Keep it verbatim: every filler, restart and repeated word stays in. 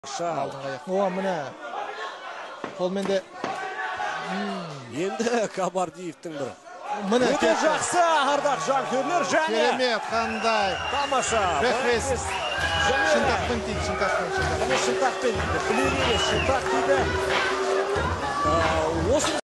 О, міне. Қолменде. Енді Кабардиевтің бірі. Міне өте жақсы ардақ жанкүйерлер және керемет, қандай тамаша. рефрес. Шынтақпен тиді, шынтақпен. Шынтақпен. Білер емес, шынтақ дейді. Осы